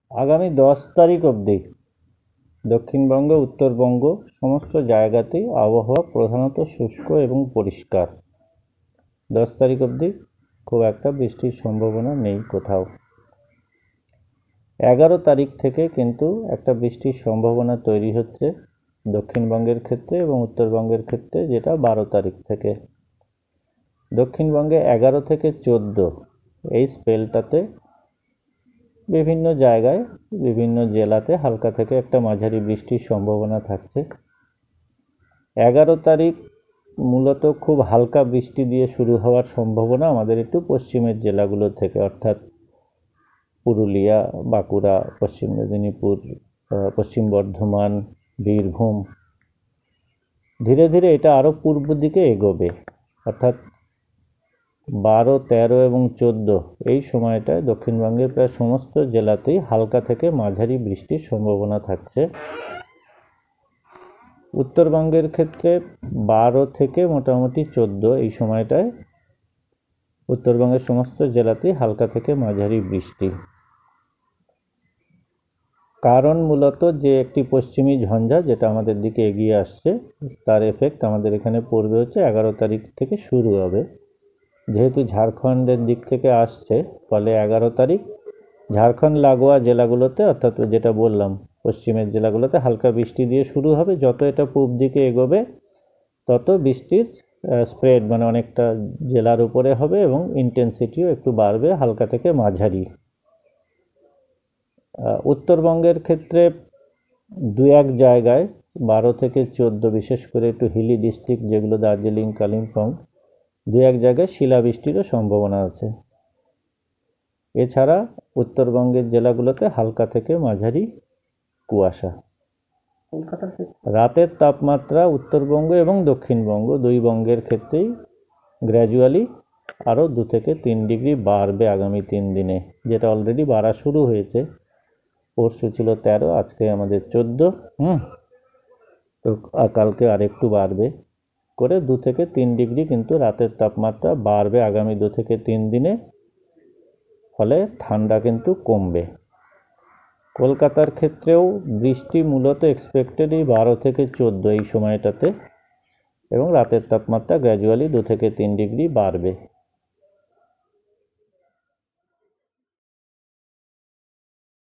আগামী 10 তারিখ অবধি দক্ষিণবঙ্গ উত্তরবঙ্গ সমস্ত জায়গাতেই আবহাওয়া প্রধানত শুষ্ক এবং পরিষ্কার। 10 তারিখ অবধি খুব একটা বৃষ্টির সম্ভাবনা নেই কোথাও। 11 তারিখ থেকে কিন্তু একটা বৃষ্টির সম্ভাবনা তৈরি হচ্ছে দক্ষিণবঙ্গের ক্ষেত্রে এবং উত্তরবঙ্গের ক্ষেত্রে, যেটা 12 তারিখ থেকে। দক্ষিণবঙ্গে 11 থেকে 14 এই স্পেলটাতে বিভিন্ন জায়গায় বিভিন্ন জেলাতে হালকা থেকে একটা মাঝারি বৃষ্টির সম্ভাবনা থাকছে। 11 তারিখ মূলত খুব হালকা বৃষ্টি দিয়ে শুরু হওয়ার সম্ভাবনা আমাদের একটু পশ্চিমের জেলাগুলো থেকে, অর্থাৎ পুরুলিয়া, বাঁকুড়া, পশ্চিম মেদিনীপুর, পশ্চিম বর্ধমান, বীরভূম। ধীরে ধীরে এটা আরও পূর্ব দিকে এগোবে, অর্থাৎ 12, 13 এবং 14 এই সময়টায় দক্ষিণবঙ্গের প্রায় সমস্ত জেলাতেই হালকা থেকে মাঝারি বৃষ্টির সম্ভাবনা থাকছে। উত্তরবঙ্গের ক্ষেত্রে 12 থেকে মোটামুটি 14 এই সময়টায় উত্তরবঙ্গের সমস্ত জেলাতেই হালকা থেকে মাঝারি বৃষ্টি। কারণ মূলত যে একটি পশ্চিমী ঝঞ্ঝা যেটা আমাদের দিকে এগিয়ে আসছে, তার এফেক্ট আমাদের এখানে পড়বে হচ্ছে 11 তারিখ থেকে শুরু হবে। যেহেতু ঝাড়খণ্ডের দিক থেকে আসছে, ফলে 11 তারিখ ঝাড়খণ্ড লাগোয়া জেলাগুলোতে, অর্থাৎ যেটা বললাম পশ্চিমের জেলাগুলোতে হালকা বৃষ্টি দিয়ে শুরু হবে। যত এটা পূব দিকে এগোবে তত বৃষ্টির স্প্রেড মানে অনেকটা জেলার উপরে হবে এবং ইন্টেন্সিটিও একটু বাড়বে, হালকা থেকে মাঝারি। উত্তরবঙ্গের ক্ষেত্রে 2-1 জায়গায় 12 থেকে 14, বিশেষ করে একটু হিলি ডিস্ট্রিক্ট যেগুলো দার্জিলিং, কালিম্পং, 2-1 জায়গায় শিলাবৃষ্টিরও সম্ভাবনা আছে। এছাড়া উত্তরবঙ্গের জেলাগুলোতে হালকা থেকে মাঝারি কুয়াশা। রাতের তাপমাত্রা উত্তরবঙ্গ এবং দক্ষিণবঙ্গ দুই বঙ্গের ক্ষেত্রেই গ্র্যাজুয়ালি আরও 2 থেকে 3 ডিগ্রি বাড়বে আগামী 3 দিনে, যেটা অলরেডি বাড়া শুরু হয়েছে। পরশু ছিল 13, আজকে আমাদের 14, তো কালকে আরেকটু বাড়বে করে 2 থেকে 3 ডিগ্রি কিন্তু রাতের তাপমাত্রা বাড়বে আগামী 2 থেকে 3 দিনে। ফলে ঠান্ডা কিন্তু কমবে। কলকাতার ক্ষেত্রেও বৃষ্টি মূলত এক্সপেক্টেড এই 12 থেকে 14 এই সময়টাতে, এবং রাতের তাপমাত্রা গ্র্যাজুয়ালি 2 থেকে 3 ডিগ্রি বাড়বে।